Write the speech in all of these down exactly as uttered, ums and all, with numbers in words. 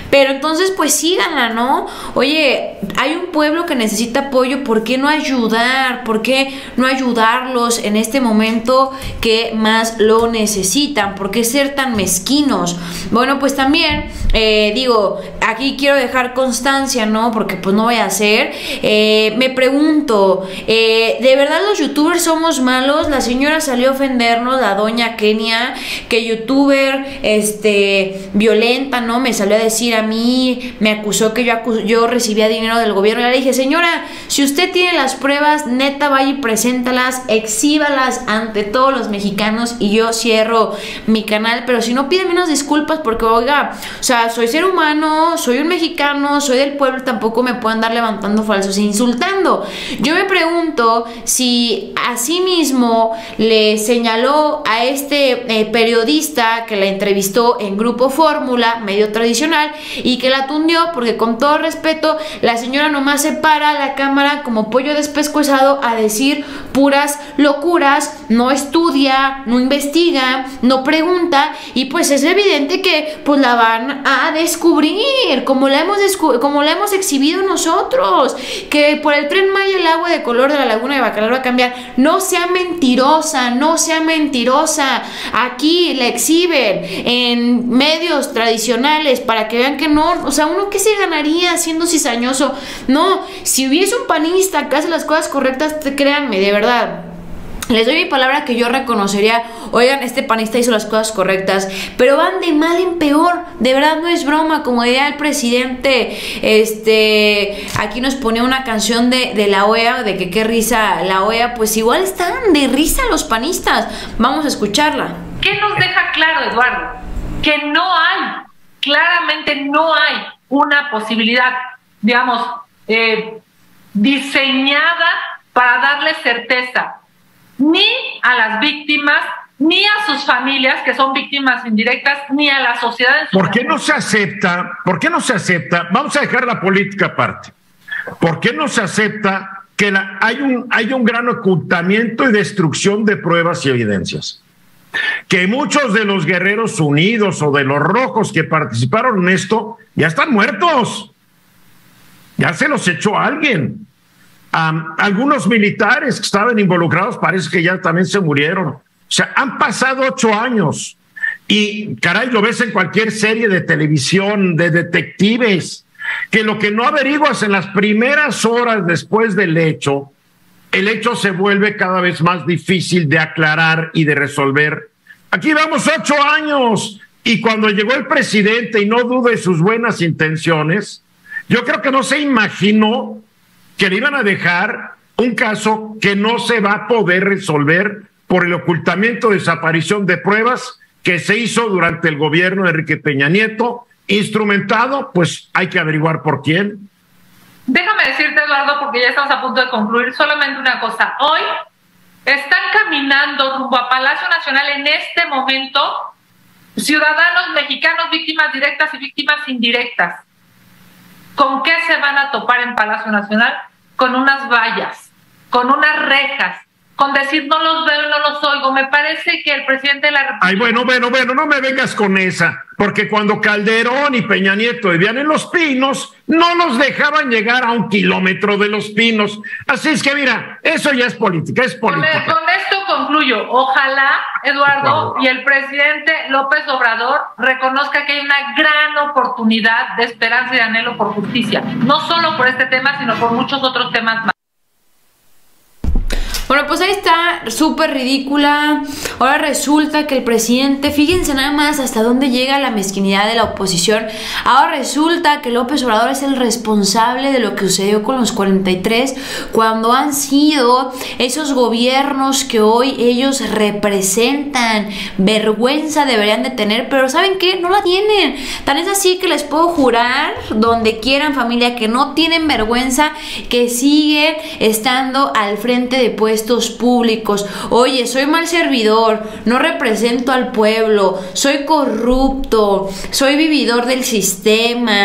Pero entonces pues síganla, ¿no? Oye, hay un pueblo que necesita apoyo, ¿por qué no ayudar? ¿Por qué no ayudarlos en este momento que más lo necesitan? ¿Por qué ser tan mezquinos? Bueno, pues también eh, digo, aquí quiero dejar constancia, ¿no? Porque pues no voy a hacer. Eh, me pregunto, eh, ¿de verdad los youtubers somos malos? La señora salió a ofendernos, la doña Kenia, que youtuber este, violenta, ¿no? Me salió a decir a mí, me acusó que yo, acus yo recibía dinero del gobierno. Y le dije, señora, si usted tiene las pruebas, neta, vaya y preséntalas, exhíbalas ante todos los mexicanos y yo cierro mi canal. Pero si no, pide menos disculpas porque, oiga, o sea, soy ser humano, soy un mexicano, soy del pueblo, tampoco me puedo andar levantando falsos e insultando. Yo me pregunto si así mismo le señaló a este eh, periodista que la entrevistó en Grupo Fórmula, medio tradicional, y que la tundió, porque con todo respeto, la señora nomás se para a la cámara como pollo despescuezado a decir puras locuras, no estudia, no investiga, no pregunta, y pues es evidente que pues la van a descubrir, como la hemos, como la hemos exhibido nosotros, que por el Tren Maya el agua de color de la laguna de Bacalar va a cambiar. No sea mentirosa, no sea mentirosa. Aquí la exhiben en medios tradicionales para que vean que no, o sea, uno que se ganaría siendo cizañoso. No, si hubiese un panista que hace las cosas correctas, créanme, de verdad, les doy mi palabra que yo reconocería, oigan, este panista hizo las cosas correctas, pero van de mal en peor, de verdad no es broma, como diría el presidente, este, aquí nos ponía una canción de, de la O E A, de que qué risa la O E A, pues igual están de risa los panistas, vamos a escucharla. ¿Qué nos deja claro, Eduardo? Que no hay, claramente no hay una posibilidad, digamos, eh, diseñada para darle certeza ni a las víctimas, ni a sus familias, que son víctimas indirectas, ni a la sociedad. ¿Por qué no se acepta? ¿Por qué no se acepta? Vamos a dejar la política aparte. ¿Por qué no se acepta que la, hay, un, hay un gran ocultamiento y destrucción de pruebas y evidencias? Que muchos de los Guerreros Unidos o de los Rojos que participaron en esto ya están muertos. Ya se los echó alguien. Um, algunos militares que estaban involucrados parece que ya también se murieron. O sea, han pasado ocho años y, caray, lo ves en cualquier serie de televisión, de detectives, que lo que no averiguas en las primeras horas después del hecho, el hecho se vuelve cada vez más difícil de aclarar y de resolver. Aquí vamos ocho años y cuando llegó el presidente, y no dude sus buenas intenciones, yo creo que no se imaginó que le iban a dejar un caso que no se va a poder resolver por el ocultamiento o desaparición de pruebas que se hizo durante el gobierno de Enrique Peña Nieto, instrumentado, pues hay que averiguar por quién. Déjame decirte, Eduardo, porque ya estamos a punto de concluir, solamente una cosa. Hoy están caminando rumbo a Palacio Nacional en este momento ciudadanos mexicanos, víctimas directas y víctimas indirectas. ¿Con qué se van a topar en Palacio Nacional? Con unas vallas, con unas rejas, con decir no los veo, no los oigo. Me parece que el presidente de la República... Ay, bueno, bueno, bueno, no me vengas con esa, porque cuando Calderón y Peña Nieto vivían en Los Pinos, no los dejaban llegar a un kilómetro de Los Pinos. Así es que mira, eso ya es política, es política. Con, con esto concluyo. Ojalá, Eduardo, y el presidente López Obrador reconozca que hay una gran oportunidad de esperanza y de anhelo por justicia, no solo por este tema, sino por muchos otros temas más. Bueno, pues ahí está, súper ridícula. Ahora resulta que el presidente, fíjense nada más hasta dónde llega la mezquinidad de la oposición. Ahora resulta que López Obrador es el responsable de lo que sucedió con los cuarenta y tres, cuando han sido esos gobiernos que hoy ellos representan. Vergüenza deberían de tener, pero ¿saben qué? No la tienen. Tan es así que les puedo jurar, donde quieran, familia, que no tienen vergüenza, que siguen estando al frente de puestos públicos. Oye, soy mal servidor, no represento al pueblo, soy corrupto, soy vividor del sistema,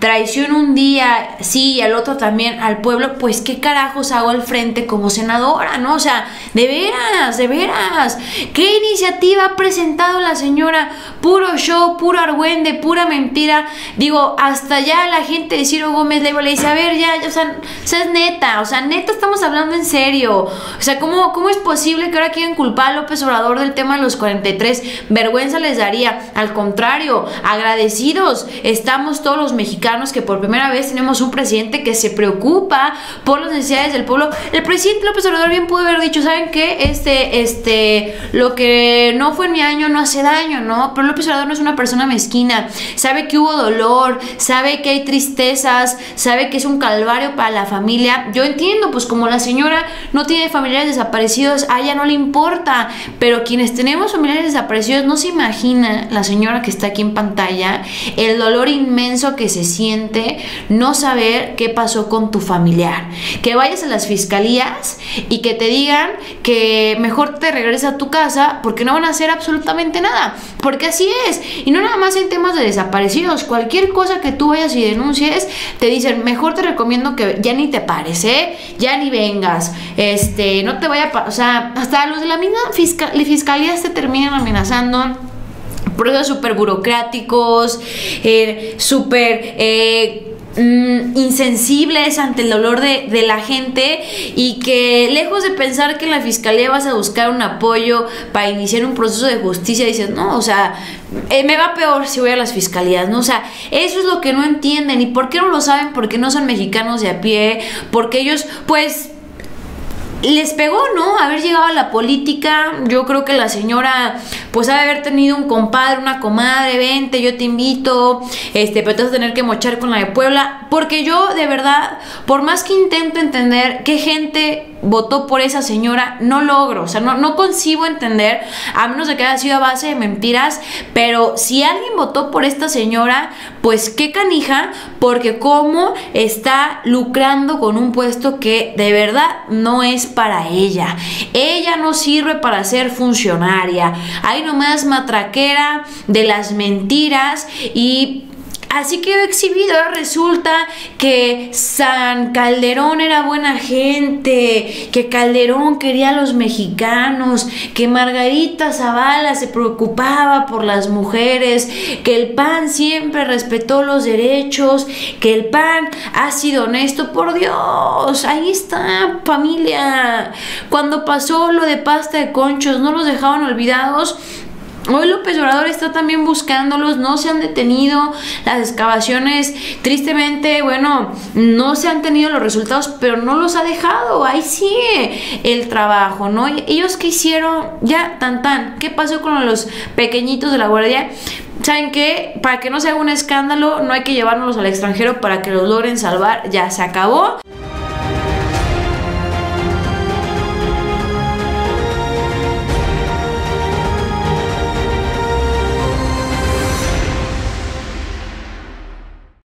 traiciono un día, sí, y al otro también al pueblo, pues qué carajos hago al frente como senadora, ¿no? O sea, de veras, de veras, ¿qué iniciativa ha presentado la señora? Puro show, puro argüende, pura mentira. Digo, hasta ya la gente de Ciro Gómez Leiva le dice, a ver, ya, ya o sea, o sea, es neta, o sea, neta estamos hablando en serio. O sea, ¿cómo, cómo es posible que ahora quieran culpar a López Obrador del tema de los cuarenta y tres? Vergüenza les daría. Al contrario, agradecidos estamos todos los mexicanos que por primera vez tenemos un presidente que se preocupa por las necesidades del pueblo. El presidente López Obrador bien pudo haber dicho, ¿saben qué? Este, este, lo que no fue en mi año no hace daño, ¿no? Pero López Obrador no es una persona mezquina, sabe que hubo dolor, sabe que hay tristezas, sabe que es un calvario para la familia. Yo entiendo, pues como la señora no tiene familiares desaparecidos, a ella no le importa, pero quienes tenemos familiares desaparecidos, no se imagina la señora que está aquí en pantalla, el dolor inmenso que se siente no saber qué pasó con tu familiar, que vayas a las fiscalías y que te digan que mejor te regresas a tu casa porque no van a hacer absolutamente nada, porque así es. Y no nada más en temas de desaparecidos, cualquier cosa que tú vayas y denuncies, te dicen, mejor te recomiendo que ya ni te pares, ¿eh? Ya ni vengas, este, no te vaya a... O sea, hasta los de la misma fiscal, fiscalía te terminan amenazando. Procesos súper burocráticos, eh, súper... Eh, Mm, insensibles ante el dolor de, de la gente, y que lejos de pensar que en la fiscalía vas a buscar un apoyo para iniciar un proceso de justicia, dices, no, o sea, eh, me va peor si voy a las fiscalías, ¿no? O sea, eso es lo que no entienden. ¿Y por qué no lo saben? Porque no son mexicanos de a pie, porque ellos, pues... les pegó, ¿no? Haber llegado a la política. Yo creo que la señora pues ha de haber tenido un compadre, una comadre, vente, yo te invito, este, pero te vas a tener que mochar con la de Puebla, porque yo de verdad, por más que intento entender qué gente votó por esa señora, no logro, o sea, no, no concibo entender, a menos de que haya sido a base de mentiras, pero si alguien votó por esta señora, pues qué canija, porque cómo está lucrando con un puesto que de verdad no es para ella. Ella no sirve para ser funcionaria, hay nomás matraquera de las mentiras. Y así quedó exhibido. Resulta que San Calderón era buena gente, que Calderón quería a los mexicanos, que Margarita Zavala se preocupaba por las mujeres, que el P A N siempre respetó los derechos, que el P A N ha sido honesto. Por Dios, ahí está, familia. Cuando pasó lo de Pasta de Conchos, no los dejaban olvidados. Hoy López Obrador está también buscándolos, no se han detenido las excavaciones, tristemente, bueno, no se han tenido los resultados, pero no los ha dejado, ahí sigue el trabajo, ¿no? Y ellos qué hicieron, ya, tan tan, ¿qué pasó con los pequeñitos de la guardia? ¿Saben qué? Para que no se haga un escándalo, no hay que llevárnoslos al extranjero para que los logren salvar, ya se acabó.